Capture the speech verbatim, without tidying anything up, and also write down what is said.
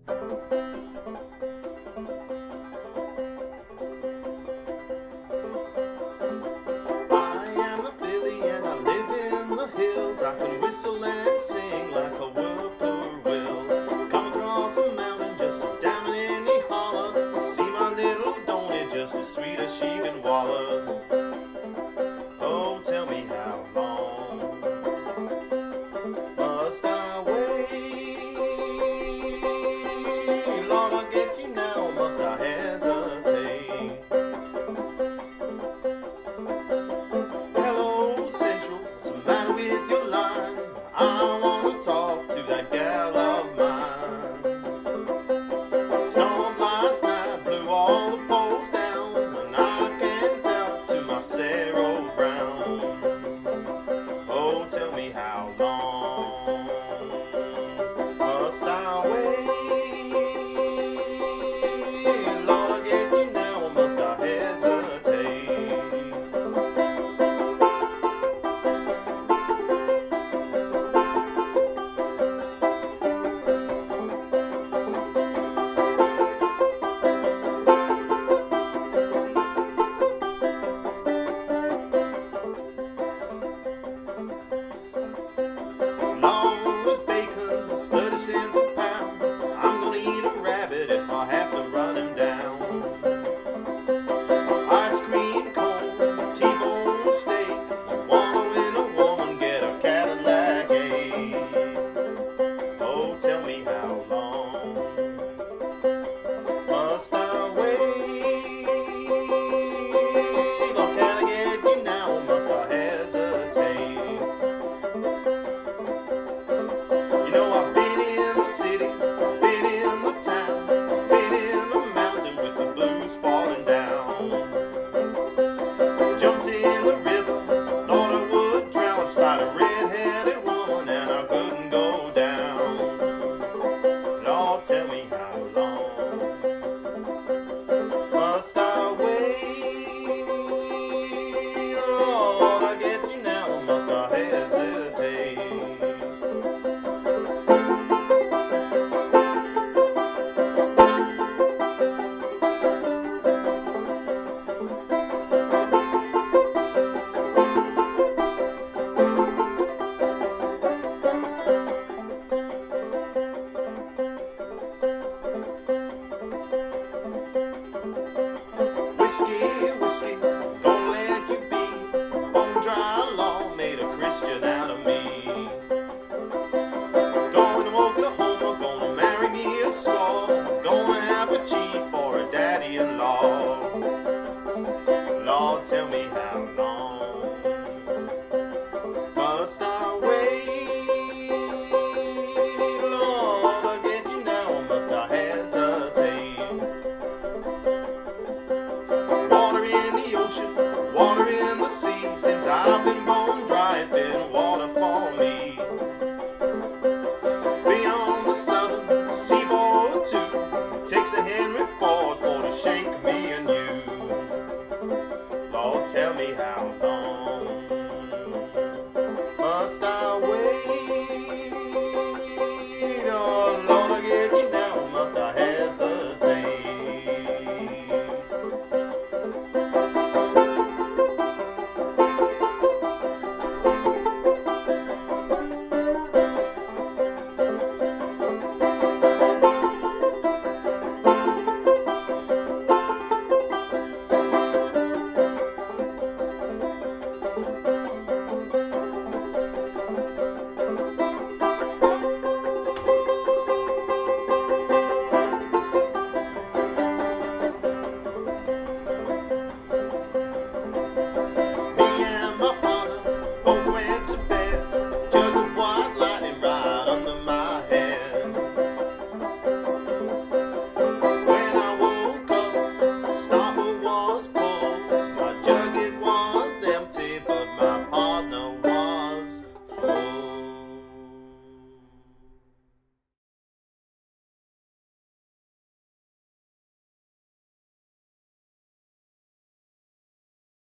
I can whistle and sing like a whirlpool will. Come across a mountain just as down in any holler to see my little Donny just as sweet as she can waller. Oh, tell me how long must I wait? Lord, I'll get you now, must I hesitate? Hello, Central, what's the matter with your line? I wanna talk to that gal of mine. Storm last night blew all the poles down, and I can't talk to my Sarah Brown. Oh, tell me how long must I wait? Lord, I'll get you now, or must I hesitate? thirty cents a pound. I'm gonna eat a rabbit if I have to run him down. Ice cream cone, T-bone steak. You wanna win a woman, get a Cadillac eight. Oh, tell me how long must I wait? Or can I get you now, or must I hesitate? You know I've been in the city, I've been in the town, I've been in the mountain with the blues falling down. Jumped in the river, thought I would drown, spied a red-headed woman and I couldn't go down. Lord, tell me how long must I wait? Lord, I get you now, or must I hesitate? Whiskey, whiskey,